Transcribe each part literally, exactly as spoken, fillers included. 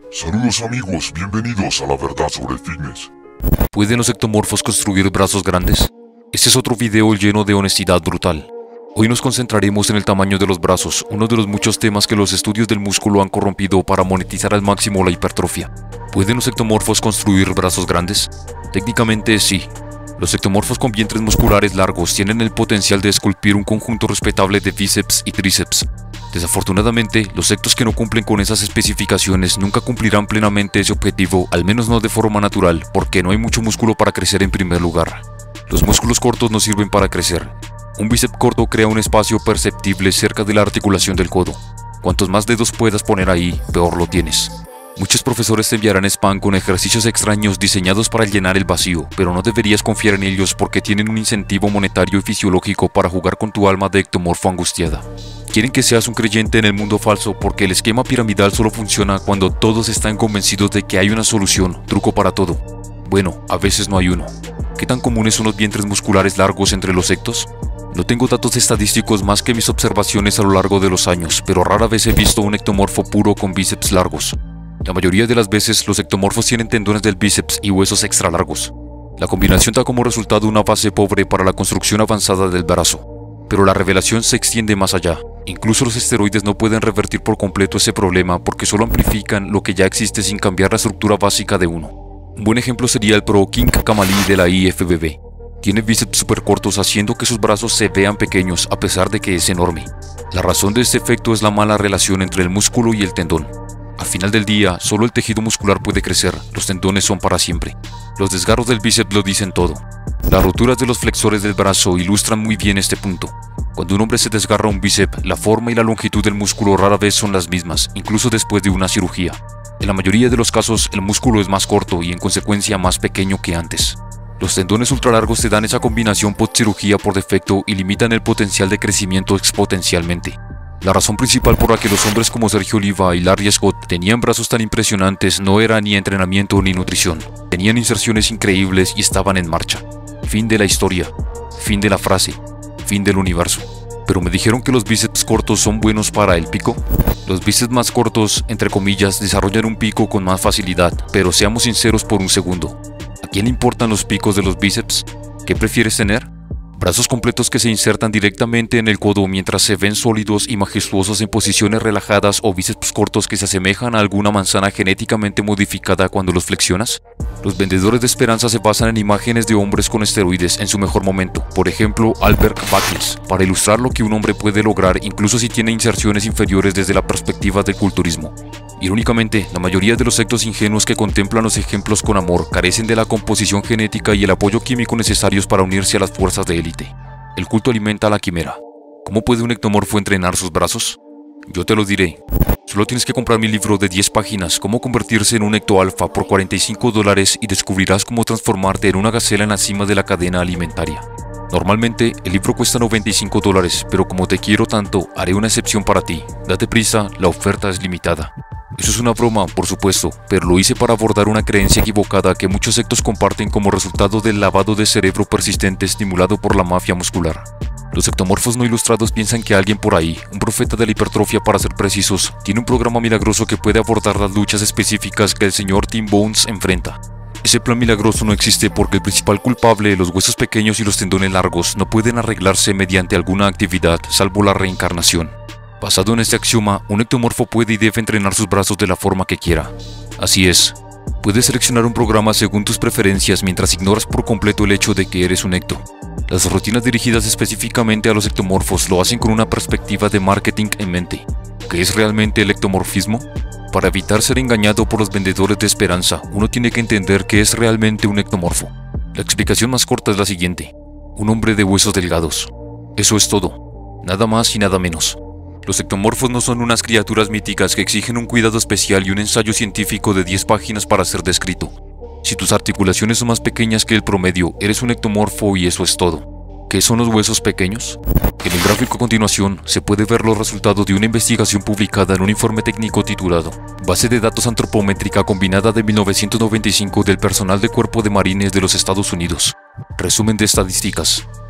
Saludos amigos, bienvenidos a la verdad sobre el fitness. ¿Pueden los ectomorfos construir brazos grandes? Este es otro video lleno de honestidad brutal. Hoy nos concentraremos en el tamaño de los brazos, uno de los muchos temas que los estudios del músculo han corrompido para monetizar al máximo la hipertrofia. ¿Pueden los ectomorfos construir brazos grandes? Técnicamente sí. Los ectomorfos con vientres musculares largos tienen el potencial de esculpir un conjunto respetable de bíceps y tríceps. Desafortunadamente, los ectos que no cumplen con esas especificaciones nunca cumplirán plenamente ese objetivo, al menos no de forma natural, porque no hay mucho músculo para crecer en primer lugar. Los músculos cortos no sirven para crecer. Un bíceps corto crea un espacio perceptible cerca de la articulación del codo. Cuantos más dedos puedas poner ahí, peor lo tienes. Muchos profesores te enviarán spam con ejercicios extraños diseñados para llenar el vacío, pero no deberías confiar en ellos porque tienen un incentivo monetario y fisiológico para jugar con tu alma de ectomorfo angustiada. Quieren que seas un creyente en el mundo falso porque el esquema piramidal solo funciona cuando todos están convencidos de que hay una solución, truco para todo. Bueno, a veces no hay uno. ¿Qué tan comunes son los vientres musculares largos entre los ectos? No tengo datos estadísticos más que mis observaciones a lo largo de los años, pero rara vez he visto un ectomorfo puro con bíceps largos. La mayoría de las veces los ectomorfos tienen tendones del bíceps y huesos extra largos. La combinación da como resultado una base pobre para la construcción avanzada del brazo. Pero la revelación se extiende más allá. Incluso los esteroides no pueden revertir por completo ese problema porque solo amplifican lo que ya existe sin cambiar la estructura básica de uno. Un buen ejemplo sería el Pro King Kamali de la I F B B. Tiene bíceps super cortos haciendo que sus brazos se vean pequeños a pesar de que es enorme. La razón de este efecto es la mala relación entre el músculo y el tendón. Al final del día, solo el tejido muscular puede crecer, los tendones son para siempre. Los desgarros del bíceps lo dicen todo. Las roturas de los flexores del brazo ilustran muy bien este punto. Cuando un hombre se desgarra un bíceps, la forma y la longitud del músculo rara vez son las mismas, incluso después de una cirugía. En la mayoría de los casos, el músculo es más corto y en consecuencia más pequeño que antes. Los tendones ultralargos te dan esa combinación post-cirugía por defecto y limitan el potencial de crecimiento exponencialmente. La razón principal por la que los hombres como Sergio Oliva y Larry Scott tenían brazos tan impresionantes no era ni entrenamiento ni nutrición. Tenían inserciones increíbles y estaban en marcha. Fin de la historia. Fin de la frase. Fin del universo. Pero me dijeron que los bíceps cortos son buenos para el pico. Los bíceps más cortos, entre comillas, desarrollan un pico con más facilidad, pero seamos sinceros por un segundo. ¿A quién le importan los picos de los bíceps? ¿Qué prefieres tener? Brazos completos que se insertan directamente en el codo mientras se ven sólidos y majestuosos en posiciones relajadas o bíceps cortos que se asemejan a alguna manzana genéticamente modificada cuando los flexionas. Los vendedores de esperanza se basan en imágenes de hombres con esteroides en su mejor momento, por ejemplo Albert Buckles, para ilustrar lo que un hombre puede lograr incluso si tiene inserciones inferiores desde la perspectiva del culturismo. Irónicamente, la mayoría de los ectos ingenuos que contemplan los ejemplos con amor carecen de la composición genética y el apoyo químico necesarios para unirse a las fuerzas de élite. El culto alimenta a la quimera. ¿Cómo puede un ectomorfo entrenar sus brazos? Yo te lo diré. Solo tienes que comprar mi libro de diez páginas, Cómo convertirse en un ectoalfa, por cuarenta y cinco dólares y descubrirás cómo transformarte en una gacela en la cima de la cadena alimentaria. Normalmente, el libro cuesta noventa y cinco dólares, pero como te quiero tanto, haré una excepción para ti. Date prisa, la oferta es limitada. Eso es una broma, por supuesto, pero lo hice para abordar una creencia equivocada que muchos sectos comparten como resultado del lavado de cerebro persistente estimulado por la mafia muscular. Los ectomorfos no ilustrados piensan que alguien por ahí, un profeta de la hipertrofia para ser precisos, tiene un programa milagroso que puede abordar las luchas específicas que el señor Tim Bones enfrenta. Ese plan milagroso no existe porque el principal culpable, los huesos pequeños y los tendones largos, no pueden arreglarse mediante alguna actividad salvo la reencarnación. Basado en este axioma, un ectomorfo puede y debe entrenar sus brazos de la forma que quiera. Así es, puedes seleccionar un programa según tus preferencias mientras ignoras por completo el hecho de que eres un ecto. Las rutinas dirigidas específicamente a los ectomorfos lo hacen con una perspectiva de marketing en mente. ¿Qué es realmente el ectomorfismo? Para evitar ser engañado por los vendedores de esperanza, uno tiene que entender qué es realmente un ectomorfo. La explicación más corta es la siguiente: un hombre de huesos delgados. Eso es todo, nada más y nada menos. Los ectomorfos no son unas criaturas míticas que exigen un cuidado especial y un ensayo científico de diez páginas para ser descrito. Si tus articulaciones son más pequeñas que el promedio, eres un ectomorfo y eso es todo. ¿Qué son los huesos pequeños? En el gráfico a continuación se puede ver los resultados de una investigación publicada en un informe técnico titulado Base de datos antropométrica combinada de mil novecientos noventa y cinco del personal de Cuerpo de Marines de los Estados Unidos. Resumen de estadísticas.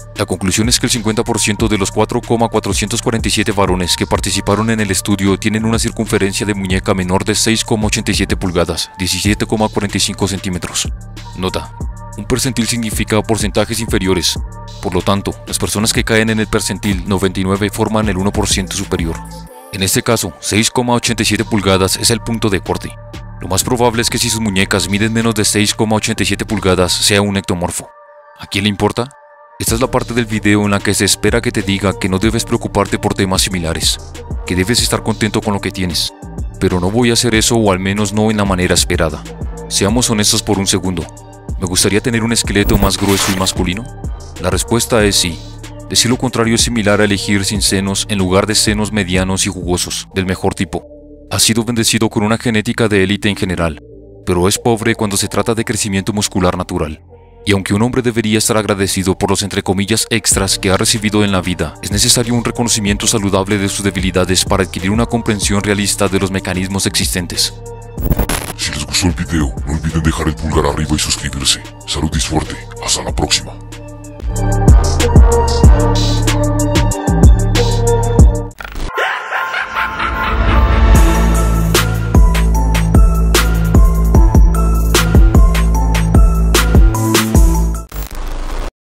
La conclusión es que el cincuenta por ciento de los cuatro coma cuatrocientos cuarenta y siete varones que participaron en el estudio tienen una circunferencia de muñeca menor de seis coma ochenta y siete pulgadas, diecisiete coma cuarenta y cinco centímetros. Nota: un percentil significa porcentajes inferiores. Por lo tanto, las personas que caen en el percentil noventa y nueve forman el uno por ciento superior. En este caso, seis coma ochenta y siete pulgadas es el punto de corte. Lo más probable es que si sus muñecas miden menos de seis coma ochenta y siete pulgadas, sea un ectomorfo. ¿A quién le importa? Esta es la parte del video en la que se espera que te diga que no debes preocuparte por temas similares, que debes estar contento con lo que tienes. Pero no voy a hacer eso, o al menos no en la manera esperada. Seamos honestos por un segundo. ¿Me gustaría tener un esqueleto más grueso y masculino? La respuesta es sí. Decir lo contrario es similar a elegir sin senos en lugar de senos medianos y jugosos, del mejor tipo. Ha sido bendecido con una genética de élite en general, pero es pobre cuando se trata de crecimiento muscular natural. Y aunque un hombre debería estar agradecido por los entre comillas extras que ha recibido en la vida, es necesario un reconocimiento saludable de sus debilidades para adquirir una comprensión realista de los mecanismos existentes. Si les gustó el video, no olviden dejar el pulgar arriba y suscribirse. Salud y suerte. Hasta la próxima.